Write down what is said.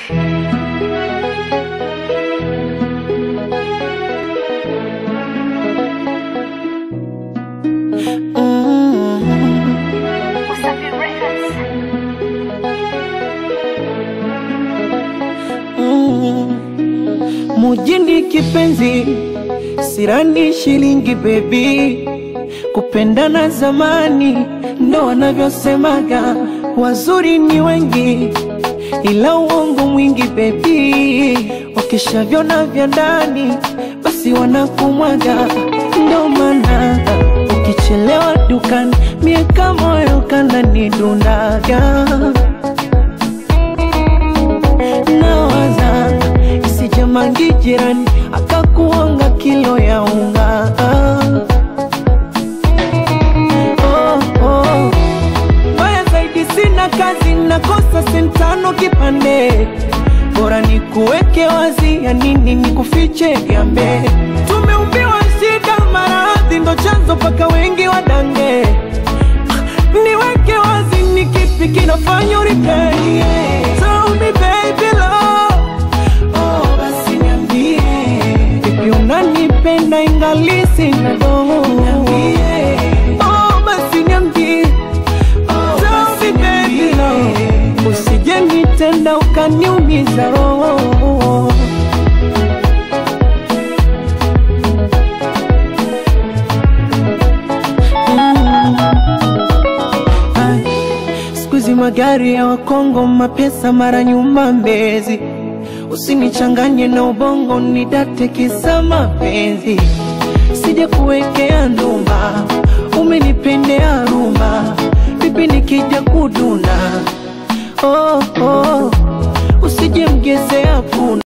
Mujini kipenzi, sirani shilingi baby. Kupendana zamani, ndo wanavyosemaga. Wazuri ni wengi, ila uongo mwingi baby. Wakishavyona vya ndani, basi wanakumwaga. Ndo maana ukichelewa dukani, miaka moyo kananidundaga. Nawaza isije mangi jirani akakuonga kilo ya unga. Baya zaidi sina kazi, nakosa sentano kipande. Bora nikuweke wazi, ya nini nikufiche gambe. Tumeumbiwa shida maradhi, ndo chanzo paka wengi wadange. Niweke wazi, ni kipi kinafanya uripei? Tell me baby love, oh basi niambie. Vipi unanipenda ingali sina doho? Niambie, oh basi niambie. Tell me baby love, usije nitenda ukaniumiza roho. Magari ya Wakongo, mapesa mara nyuma Mbezi. Usinichanganye na ubongo, nidate kisa mapenzi. Sije kuwekea ndumba, umenipendea rumba. Bibi nikija kuduna, oh oh, usije mgezea puna.